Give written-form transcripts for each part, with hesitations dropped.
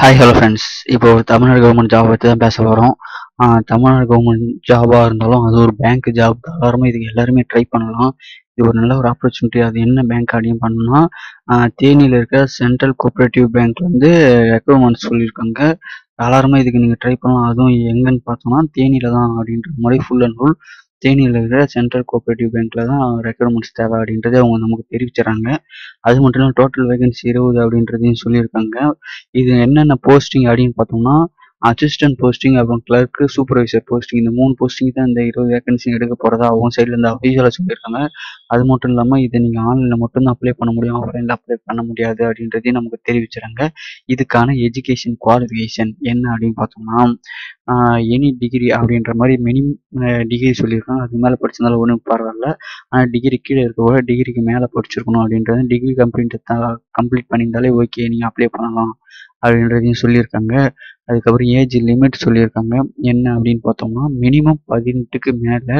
Hi hello friends. இப்போ ஒரு Tamil Nadu government job பற்றி தான் பேச போகிறோம். தமிழ்நாடு கவர்மெண்ட் ஜாபாக இருந்தாலும் அது ஒரு பேங்க் ஜாப். இதுக்கு எல்லாருமே ட்ரை பண்ணலாம். இது ஒரு நல்ல ஒரு ஆப்பர்ச்சுனிட்டி. அது என்ன பேங்க் அப்படின்னு பண்ணோம்னா தேனியில் இருக்க சென்ட்ரல் கோஆப்ரேட்டிவ் பேங்க் ரெக்ரூட்மெண்ட் சொல்லியிருக்காங்க. எல்லாருமே இதுக்கு நீங்கள் ட்ரை பண்ணலாம். அதுவும் எங்கன்னு பார்த்தோம்னா தேனியில் தான் அப்படின்ற மாதிரி ஃபுல் அண்ட் ஃபுல் தேனியில் இருக்கிற சென்ட்ரல் கோஆப்ரேட்டிவ் பேங்க்கில் தான் ரெக்ரூட்மெண்ட்ஸ் தேவை அப்படின்றத அவங்க நமக்கு தெரிவிச்சுறாங்க. அது மட்டும் இல்லாமல் டோட்டல் வேகன்சி 20 அப்படின்றதையும் சொல்லியிருக்காங்க. இது என்னென்ன போஸ்டிங் அப்படின்னு பார்த்தோம்னா அசிஸ்டன்ட் போஸ்டிங், அப்புறம் கிளர்க் சூப்பர்வைசர் போஸ்டிங், இந்த 3 போஸ்டிங் தான் இந்த 20 வேகன்சி எடுக்க போகிறதா அவங்க சைட்லேருந்து அஃபீஷியலாக சொல்லியிருக்காங்க. அது மட்டும் இல்லாமல் இதை நீங்கள் ஆன்லைனில் மட்டும்தான் அப்ளை பண்ண முடியும், ஆஃப்லைனில் அப்ளை பண்ண முடியாது அப்படின்றதையும் நமக்கு தெரிவிச்சுறாங்க. இதுக்கான எஜுகேஷன் குவாலிஃபிகேஷன் என்ன அப்படின்னு பார்த்தோம்னா எனி டிகிரி அப்படின்ற மாதிரி மினிமம் டிகிரி சொல்லியிருக்காங்க. அது மேலே படிச்சிருந்தாலும் ஒன்றும் பரவாயில்ல. ஆனால் டிகிரி கீழே இருக்க டிகிரிக்கு மேலே படிச்சிருக்கணும் அப்படின்றது, டிகிரி கம்ப்ளீட் பண்ணியிருந்தாலே ஓகே, நீங்கள் அப்ளை பண்ணலாம் அப்படின்றதையும் சொல்லியிருக்காங்க. அதுக்கப்புறம் ஏஜ் லிமிட் சொல்லியிருக்காங்க. என்ன அப்படின்னு பார்த்தோம்னா மினிமம் 18க்கு மேலே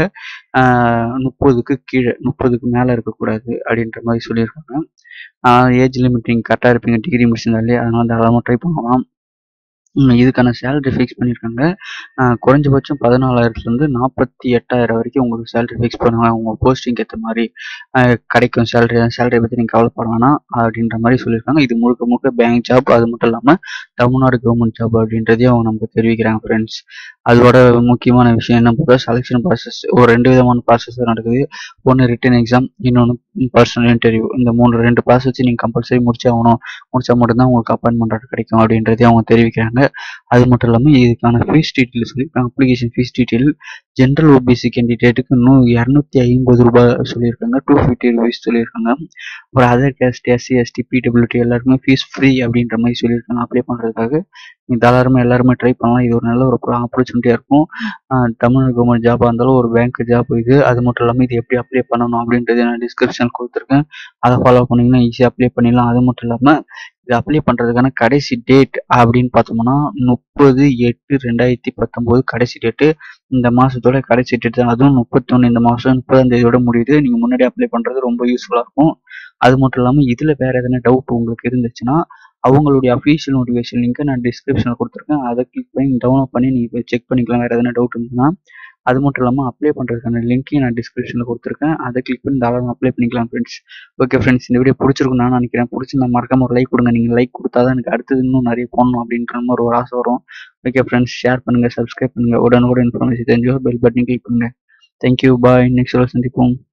30க்கு கீழே, 30க்கு மேலே இருக்கக்கூடாது அப்படின்ற மாதிரி சொல்லியிருக்காங்க. ஏஜ் லிமிட் நீங்கள் கரெக்டாக இருப்பீங்க டிகிரி முடிச்சிருந்தாலே, அதனால் தாராளமாக ட்ரை பண்ணலாம். இதுக்கான சேலரி ஃபிக்ஸ் பண்ணியிருக்காங்க. குறைஞ்சபட்சம் 14,000லேருந்து 48,000 வரைக்கும் உங்களுக்கு சேலரி ஃபிக்ஸ் பண்ணுவாங்க. உங்கள் போஸ்டிங்க்கு ஏற்ற மாதிரி கிடைக்கும் சேலரியை பற்றி நீங்கள் கவலைப்பட வேணாம் அப்படின்ற மாதிரி சொல்லியிருக்காங்க. இது முழுக்க முழுக்க பேங்க் ஜாப். அது மட்டும் இல்லாமல் தமிழ்நாடு கவர்மெண்ட் ஜாப் அப்படின்றதையும் அவங்க நமக்கு தெரிவிக்கிறாங்க ஃப்ரெண்ட்ஸ். அதோட முக்கியமான விஷயம் என்ன பார்த்தா செலெக்ஷன் ப்ராசஸ் ஒரு 2 விதமான ப்ராசஸ் நடக்குது. ஒன்று ரிட்டன் எக்ஸாம், இன்னொன்று பர்சனல் இன்டர்வியூ. இந்த 2 ப்ராசஸ் நீங்கள் கம்பல்சரி முடிச்சா மட்டும்தான் உங்களுக்கு அப்பாயின்மெண்ட் கிடைக்கும் அப்படின்றதையும் அவங்க தெரிவிக்கிறாங்க. அது மட்டும் இல்லாமல் இதுக்கான ஃபீஸ் டீட்டெயில் சொல்லியிருக்காங்க. Application fees detail general OBC கேண்டிடேட்டுக்கு இன்னும் ₹250 சொல்லியிருக்காங்க. ₹250 சொல்லியிருக்காங்க. ஒரு other caste, SC ST PWD எல்லாருக்குமே ஃபீஸ் ஃப்ரீ அப்படின்ற மாதிரி சொல்லியிருக்காங்க. அப்ளை பண்ணுறதுக்காக எல்லாருமே ட்ரை பண்ணலாம். இது ஒரு நல்ல ஒரு ஆப்பர்ச்சுனிட்டியாக இருக்கும். தமிழ்நாடு கவர்மெண்ட் ஜாபாக இருந்தாலும் ஒரு பேங்க் ஜாப் இது. அது மட்டும் இல்லாமல் இது எப்படி அப்ளை பண்ணணும் அப்படின்றது நான் டிஸ்கிரிப்ஷன் கொடுத்துருக்கேன். அதை ஃபாலோ பண்ணிங்கன்னா ஈஸியாக அப்ளை பண்ணிடலாம். அது மட்டும் இல்லாமல் இது அப்ளை பண்ணுறதுக்கான கடைசி டேட் அப்படின்னு பார்த்தோம்னா 30/8/2019 கடைசி டேட்டு. இந்த மாதத்தோட கடைசி டேட் தான். அதுவும் 31 இந்த மாதம் 30ஆம் தேதியோட முடியுது. நீங்கள் முன்னாடி அப்ளை பண்ணுறது ரொம்ப யூஸ்ஃபுல்லாக இருக்கும். அது மட்டும் இல்லாமல் இதில் வேறு எதனா டவுட் உங்களுக்கு இருந்துச்சுன்னா அவங்களுடைய அஃபீஷியல் நோட்டிஃபிகேஷன் லிங்க்கை நான் டிஸ்கிரிப்ஷனில் கொடுத்துருக்கேன். அதை கிளிக் பண்ணி டவுன்லோட் பண்ணி நீங்கள் போய் செக் பண்ணிக்கலாம் வேறு எதனா டவுட் இருந்துச்சுன்னா. அது மட்டும் இல்லாமல் அப்ளை பண்ணுறதுக்கான லிங்க்கையும் நான் டிஸ்கிரிப்ஷனில் கொடுத்துருக்கேன். அதை கிளிக் பண்ணி தாராளமாக அப்ளை பண்ணிக்கலாம் ஃப்ரெண்ட்ஸ். ஓகே ஃப்ரெண்ட்ஸ், இந்த வீடியோ பிடிச்சிருக்குன்னு நான் நினைக்கிறேன். பிடிச்சிருந்தா மறக்காம ஒரு லைக் கொடுங்க. நீங்கள் லைக் கொடுத்தா தான் எனக்கு அடுத்தது இன்னும் நிறைய போடணும் அப்படின்ற மாதிரி ஒரு ஆசை வரும். ஓகே ஃப்ரெண்ட்ஸ், ஷேர் பண்ணுங்கள், சப்ஸ்கிரைப் பண்ணுங்கள். உடனுக்குடன் இன்ஃபர்மேஷன் தெரிஞ்சோ பெல் பட்டன் கிளிக் பண்ணுங்கள். Thank you, bye. நெக்ஸ்ட் சந்திப்போம்.